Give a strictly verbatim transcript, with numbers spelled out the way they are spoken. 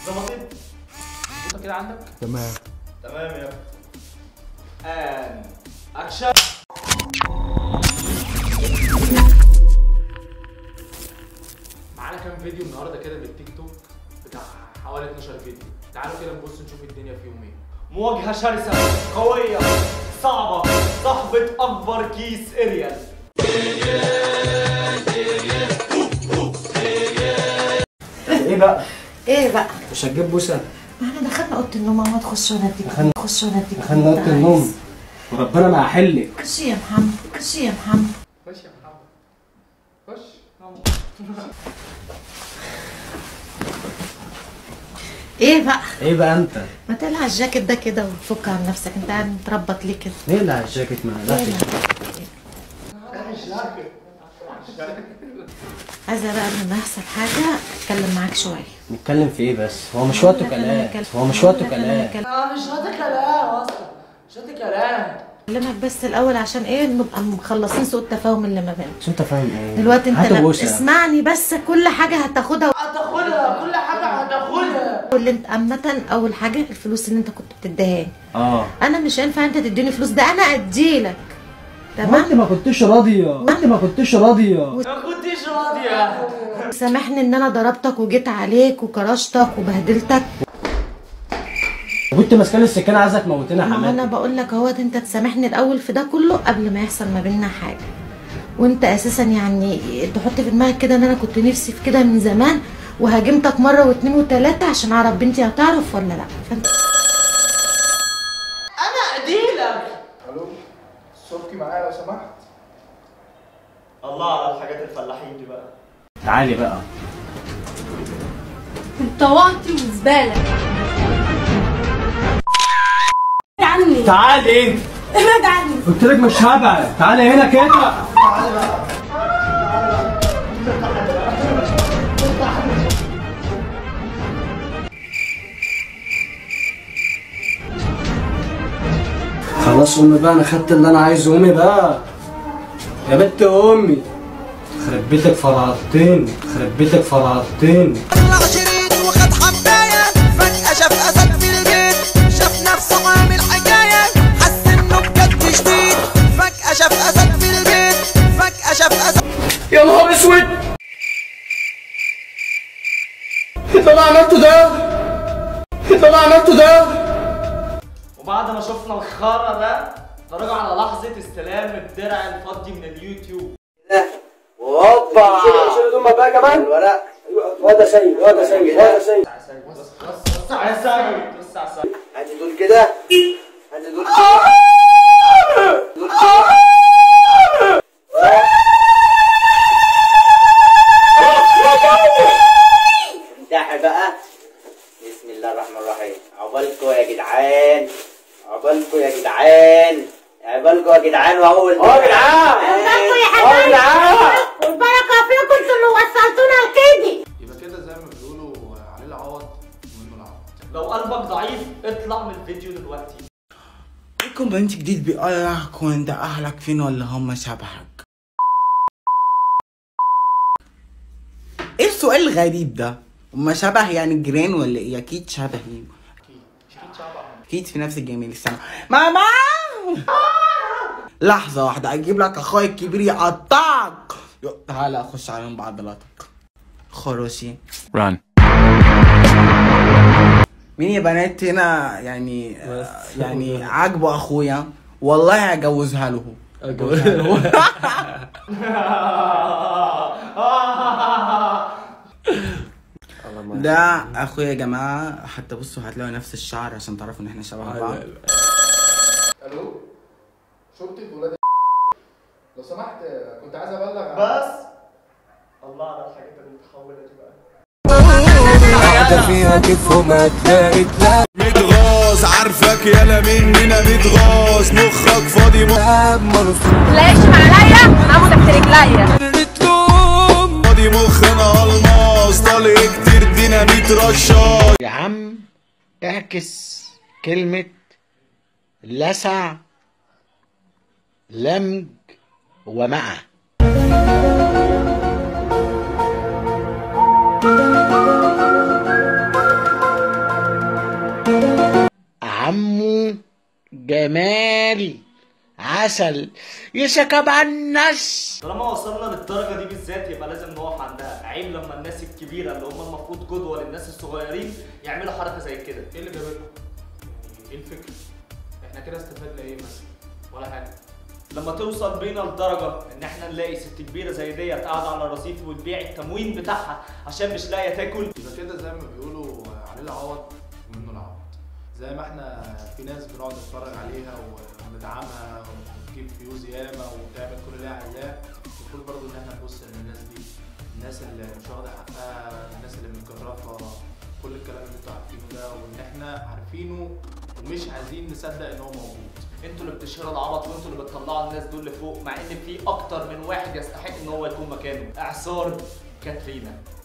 ظبطت؟ انت كده عندك؟ تمام تمام يا ابني. ان اكشن. معانا كام فيديو النهارده كده بالتيك توك بتاع حوالي اتناشر فيديو. تعالوا كده نبص نشوف الدنيا فيهم ايه. مواجهة شرسة قوية صعبة، صاحبة أكبر كيس إريال. ايه بقى؟ ايه بقى؟ مش هتجيب بوسه؟ ما احنا دخلنا اوضه النوم اهو، تخش ولا تيجي تخش ولا تيجي دخلنا اوضه النوم وربنا ما هحلك. خش يا محمد، خش يا محمد، خش يا محمد، خش. ايه بقى؟ ايه بقى انت؟ ما تقلع الجاكيت ده كده وتفك عن نفسك، انت قاعد متربط ليه كده؟ نقلع الجاكيت ما نقلعش. عايزه بقى قبل ما يحصل حاجه اتكلم معاك شويه. نتكلم في ايه بس؟ هو مش وقته كلام، هو مش وقته كلام. اه مش وقت كلام اصلا، مش وقت كلام. اكلمك بس الاول عشان ايه نبقى مخلصين سوء التفاهم اللي ما بيننا. شو انت فاهم ايه؟ دلوقتي انت هاتوا لا بوسة. اسمعني بس، كل حاجه هتاخدها هتاخدها، كل حاجه هتاخدها. واللي انت عامه اول حاجه الفلوس اللي انت كنت بتديهاني. اه انا مش هينفع انت تديني فلوس، ده انا اديلك. تمام؟ انت ما كنتش راضيه، انت ما كنتش راضيه. ما كنتش راضيه. سامحني ان انا ضربتك وجيت عليك وكرشتك وبهدلتك. وانت ماسكه السكينه عايزه تموتنا يا ما حماتي. انا بقول لك اهوت، انت تسامحني الاول في ده كله قبل ما يحصل ما بيننا حاجه. وانت اساسا يعني تحط في دماغك كده ان انا كنت نفسي في كده من زمان، وهاجمتك مره واثنين وثلاثه عشان اعرف بنتي هتعرف ولا لا. فانت انا اديلك. الو صوتي معايا لو سمحت. الله على الحاجات الفلاحين دي بقى. تعالي بقى. انت واطي وزباله. ابعد عني. تعالي انت. ابعد عني. قلت لك مش هبعد، تعالي هنا كده. تعالي بقى. خلاص امي بقى، انا خدت اللي انا عايزه. امي بقى يا بنت امي. خرب بيتك فرعتين، خرب بيتك فرعتين. طلع شريط وخد حبايه، فجأة شاف اسد في البيت، شاف نفسه عامل حكايه، حس انه بجد جديد، فجأة شاف اسد في البيت، فجأة شاف اسد. يا نهار اسود، اللي انا عملته ده، اللي انا عملته ده. وبعد ما شفنا الخرا ده نراجع على لحظة استلام الدرع الفضي من اليوتيوب. هوبا شيل هدومك بقى كمان. الورق وده سيد، وده سيد، وده سيد. بص بص بص على سيد، بص على سيد. هاتي دول كده، هاتي دول كده، دول افتحي بقى. بسم الله الرحمن الرحيم. عقبالكوا يا جدعان، عقبالكوا يا جدعان، عقبالكوا يا جدعان. واول اه يا جدعان، عقبالكوا يا اه يا جدعان، والبركه فيكم انتوا اللي وصلتونا لكده. يبقى كده زي ما بيقولوا عليه العوض ومنه العوض. لو قلبك ضعيف اطلع من الفيديو دلوقتي. لكم بنت جديد بيقول لك وانت اهلك فين ولا هم شبهك؟ ايه السؤال الغريب ده؟ هم شبه يعني جيران ولا ايه؟ اكيد شبهي. اكيد اكيد شبه. اكيد في نفس الجميل. السنة ماما لحظة واحدة اجيب لك اخويا الكبير يقطعك. تعالى اخش عليهم بعضلاتك خروشي. ران. مين يا بنات هنا يعني يعني عاجبه اخويا؟ والله هجوزها له. هجوزها له. ده اخويا يا جماعه، حتى بصوا هتلاقوا نفس الشعر عشان تعرفوا ان احنا شبه بعض. الو شرطة ولاد لو سمحت كنت عايز ابلغ عن- بس الله على الحاجات المتحولة دي بقى. فيها كيفهم هتلاقي متغاظ، عارفك يالا مننا متغاظ، مخك فاضي تلاقيش عليا انا تحت رجليا. فاضي مخنا الماس، طالع كتير ديناميت رشاش. يا عم اعكس كلمه لسع لمج ومع. جمال عسل يسكب عن الناس. طالما وصلنا للدرجه دي بالذات يبقى لازم نقف عندها. عيب لما الناس الكبيره اللي هم المفروض قدوه للناس الصغيرين يعملوا حركه زي كده. ايه اللي جابلكم؟ يعني ايه الفكره؟ احنا كده استفدنا ايه مثلا؟ ولا حاجه. لما توصل بينا لدرجه ان احنا نلاقي ست كبيره زي ديت قاعده على الرصيف وتبيع التموين بتاعها عشان مش لاقيه تاكل، يبقى كده زي ما بيقولوا عليه العوض ومنه العوض. زي ما احنا في ناس بنقعد نتفرج عليها وندعمها وتجيب فيوز ياما وتعمل كل اللي هي عايزاه، المفروض برضه ان احنا نبص ان الناس دي، الناس اللي مش واخده حقها، الناس اللي متجرفه، كل الكلام اللي انتوا عارفينه ده وان احنا عارفينه ومش عايزين نصدق ان هو موجود. انتوا اللي بتشهروا العبط وانتوا اللي بتطلعوا الناس دول لفوق، مع ان في اكتر من واحد يستحق ان هو يكون مكانه. اعصار كاترينا.